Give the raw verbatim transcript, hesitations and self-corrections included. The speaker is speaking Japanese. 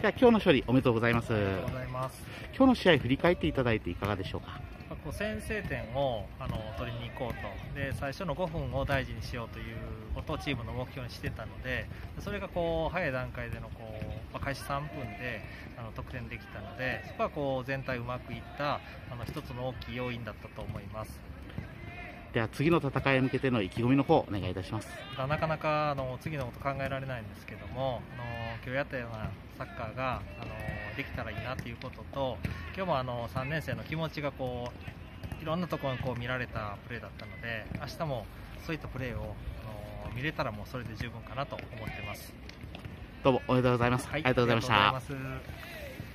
じゃあ今日の勝利おめでとうございます。 ありがとうございます。 今日の試合振り返っていただいていかがでしょうか。 こう先制点をあの取りに行こうと、で最初のごふんを大事にしようということをチームの目標にしてたので、それがこう早い段階でのこう、まあ、開始さんぷんであの得点できたので、そこはこう全体うまくいったあの一つの大きい要因だったと思います。 では次の戦いへ向けての意気込みの方お願いいたします。 なかなかあの次のこと考えられないんですけども、あの今日やったようなサッカーがあのできたらいいなということと、今日もあのさんねん生の気持ちがこういろんなところにこう見られたプレーだったので、明日もそういったプレーをあの見れたらもうそれで十分かなと思っています。 どうもおめでとうございます。 はい、 ありがとうございました。 ありがとうございます。